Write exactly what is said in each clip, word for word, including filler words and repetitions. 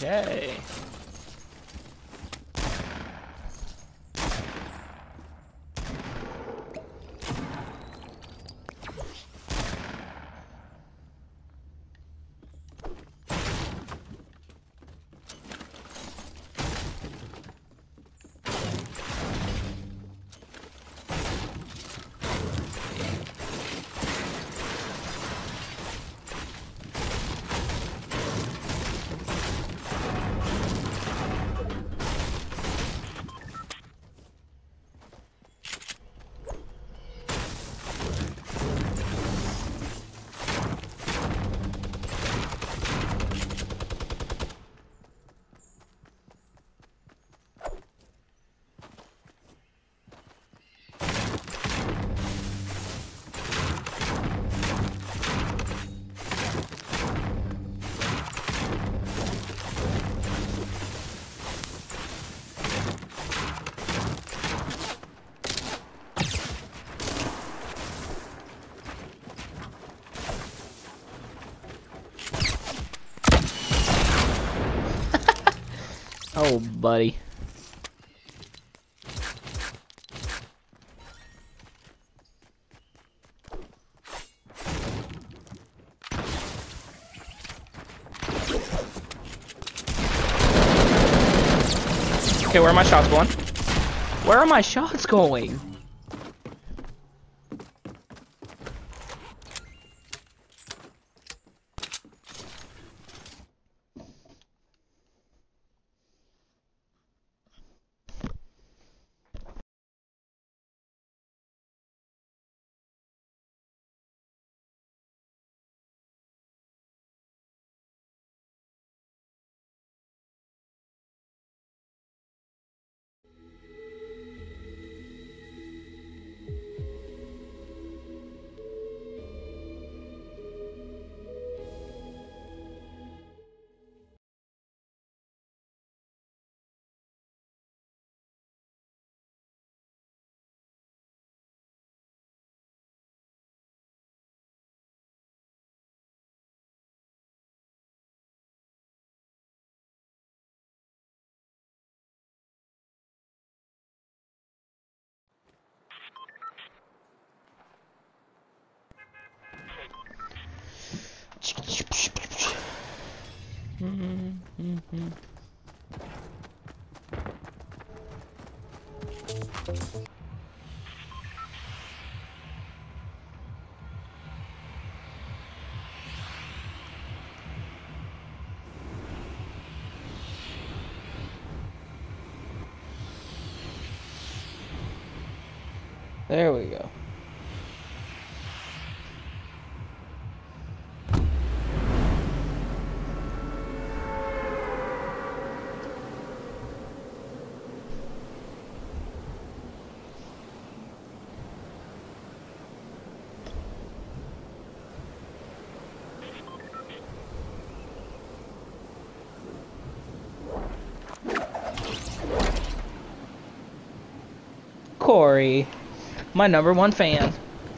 Okay. Oh, buddy. Okay, where are my shots going? Where are my shots going? Mm-hmm. There we go. Corey, my number one fan.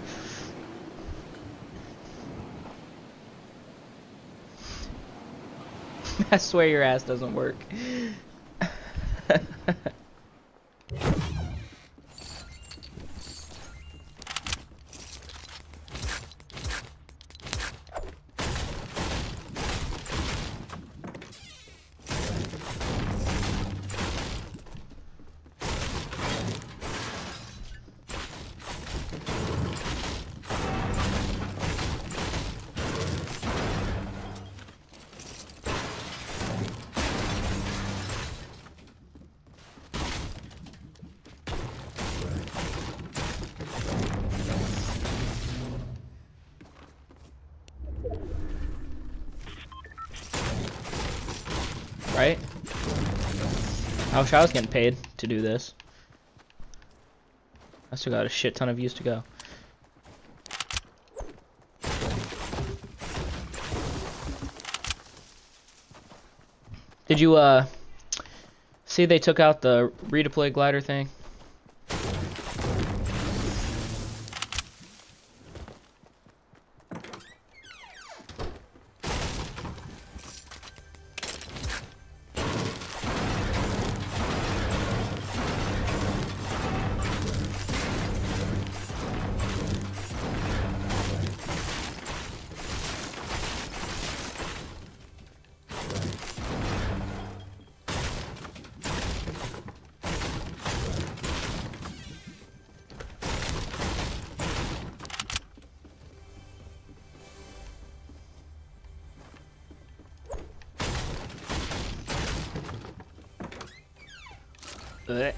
I swear your ass doesn't work. Right? I wish I was getting paid to do this. I still got a shit ton of views to go. Did you uh see they took out the redeploy glider thing? Blech.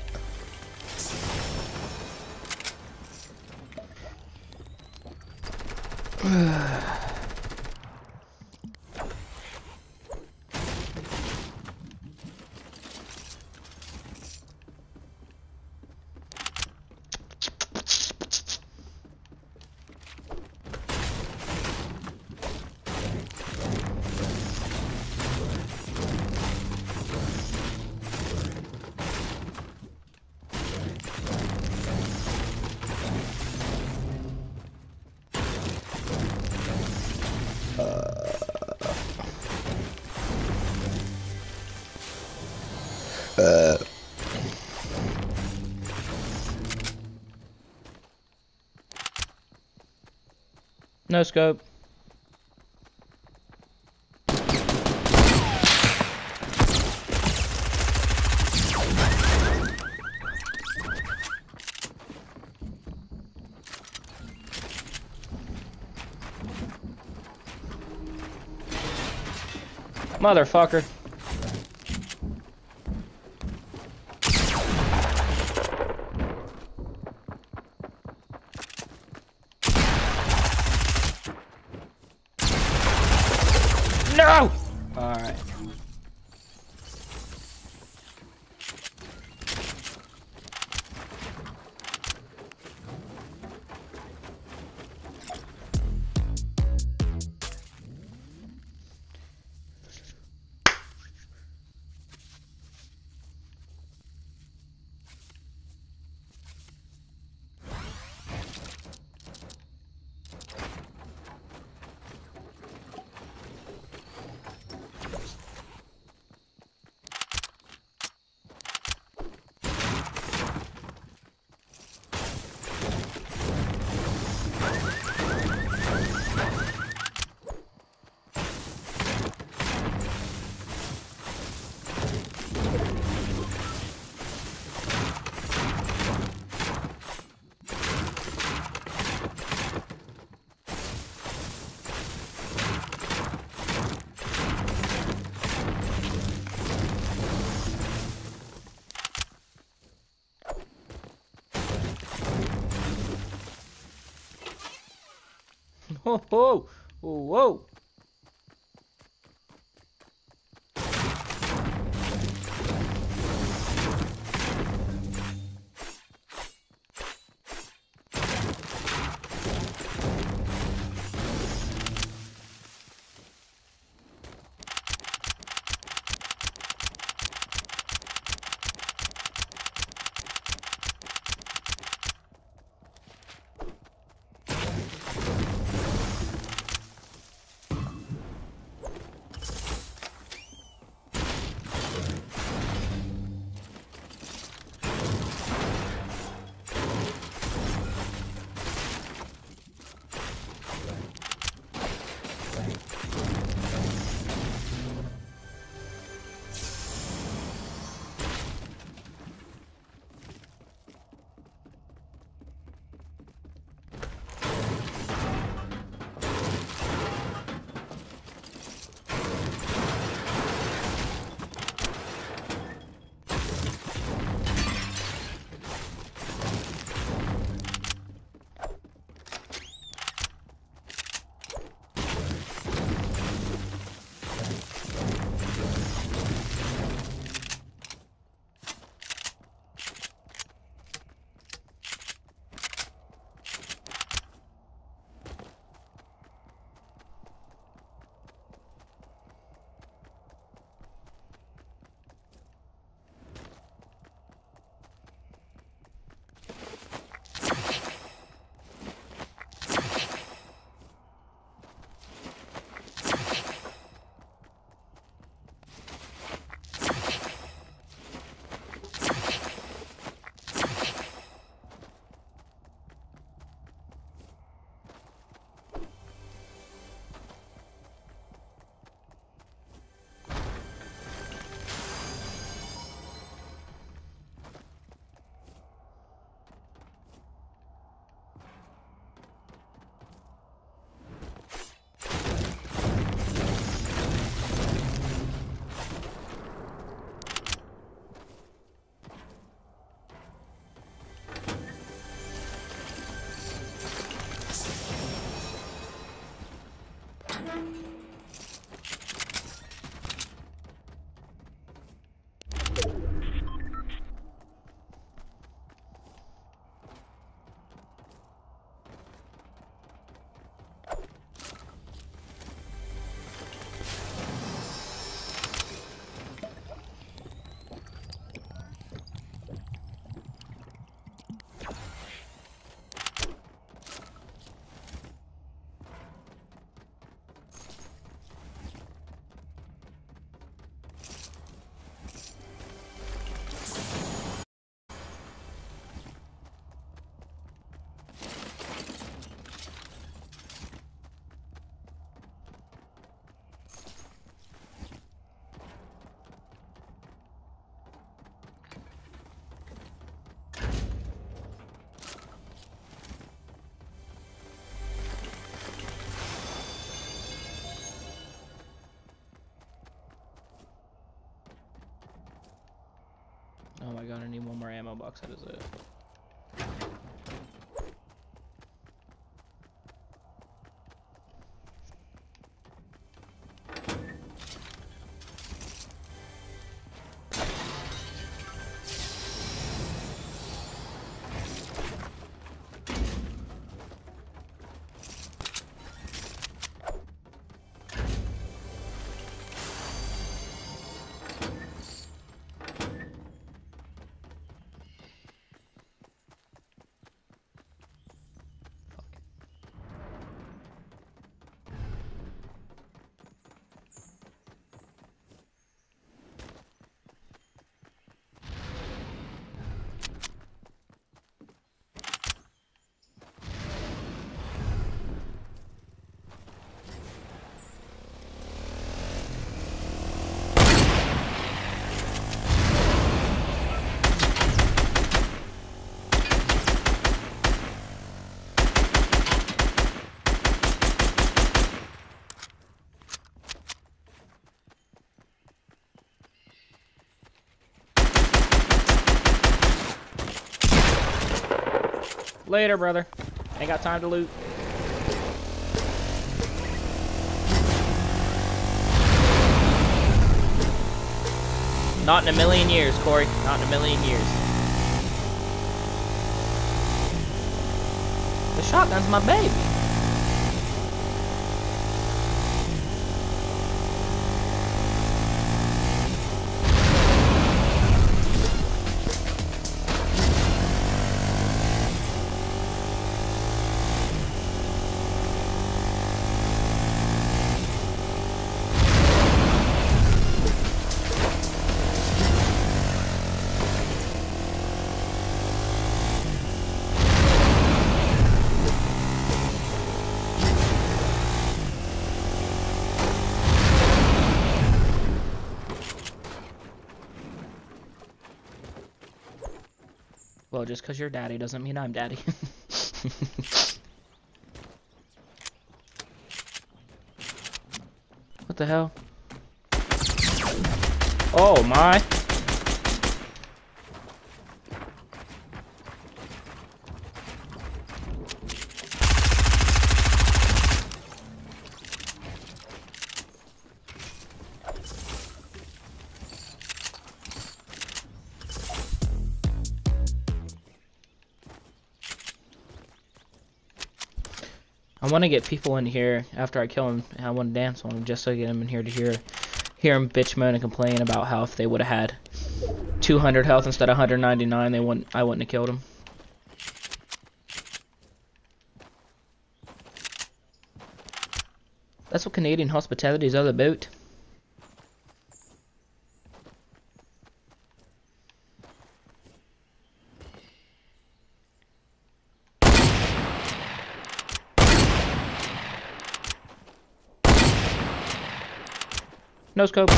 Uh. No scope. Motherfucker. No! Alright. Whoa, whoa, whoa. I gotta need one more ammo box. That is it. Later, brother. Ain't got time to loot. Not in a million years, Corey. Not in a million years. The shotgun's my baby. Well, just because you're daddy doesn't mean I'm daddy. What the hell? Oh my. I want to get people in here after I kill them, and I want to dance on them just so I get them in here to hear hear them bitch moan and complain about how if they would have had two hundred health instead of one hundred ninety-nine, they wouldn't I wouldn't have killed them. That's what Canadian hospitality is all about. No scope.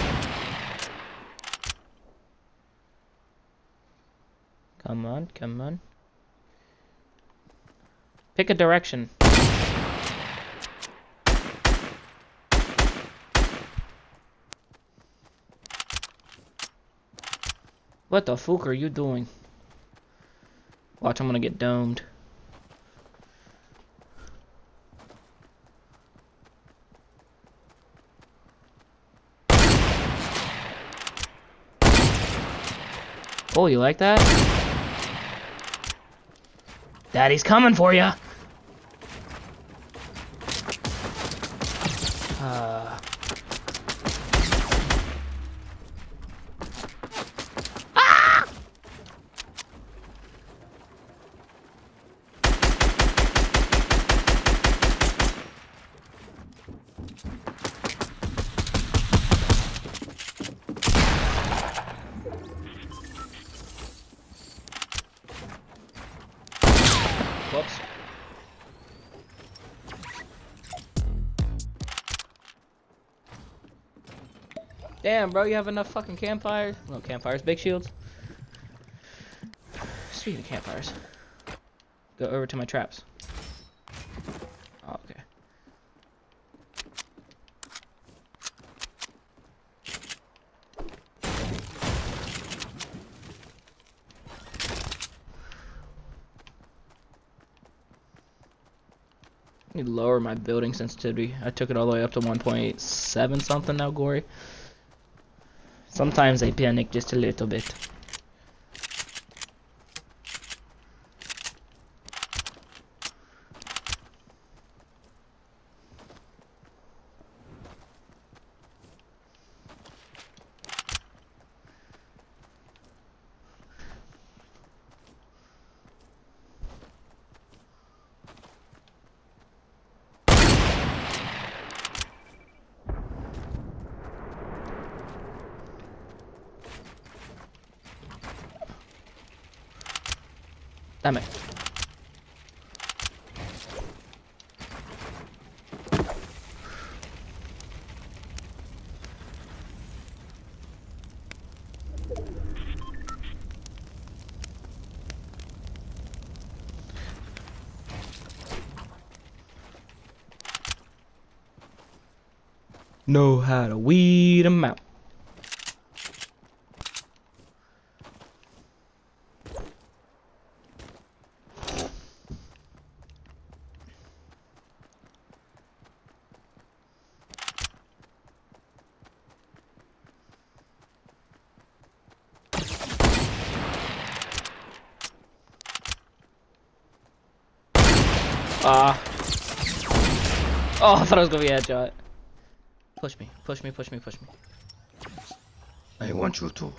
Come on, come on. Pick a direction. What the fuck are you doing? Watch, I'm gonna get domed. Oh, you like that? Daddy's coming for you. Uh. Ah! Whoops. Damn, bro, you have enough fucking campfires? No campfires, big shields. Speaking of campfires, go over to my traps. Oh, okay. Need to lower my building sensitivity. I took it all the way up to one point seven something now, Gory. Sometimes I panic just a little bit. Damn it. Know how to weed 'em out. Ah. Oh, I thought it was gonna be a headshot. Push me, push me, push me, push me. I want you to.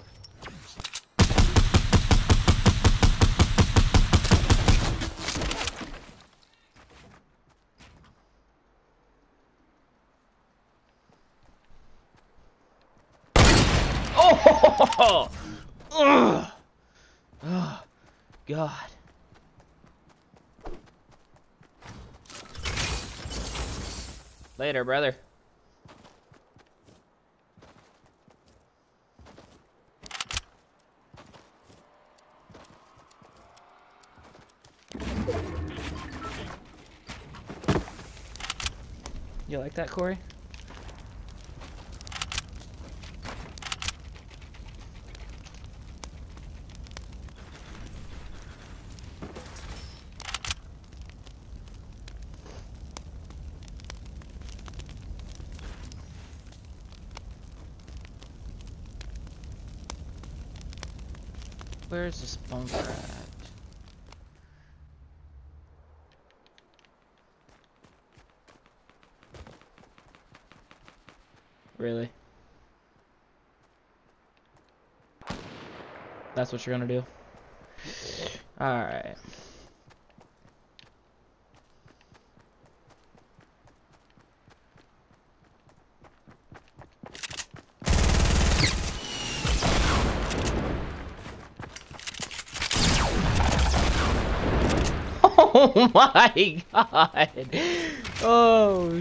Oh! Ugh. Oh, God. Later, brother. You like that, Corey? Where's this bunker at? Really? That's what you're gonna do? Alright. Oh my God! Oh.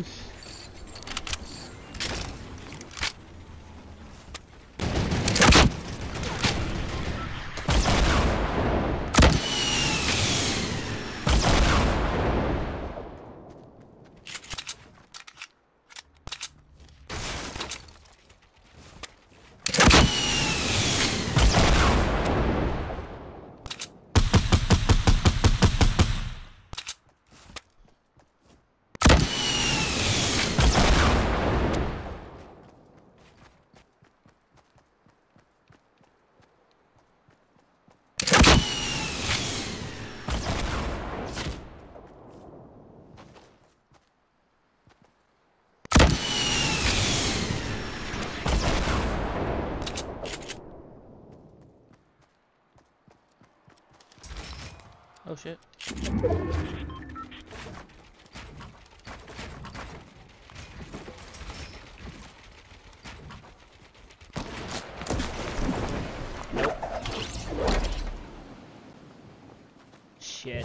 Oh shit. Nope. Shit.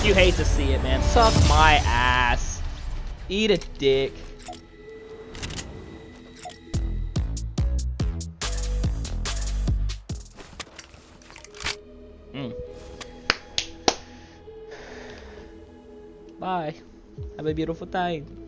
you hate to see it, man. Suck my ass. Eat a dick. Mm. Bye. Have a beautiful time.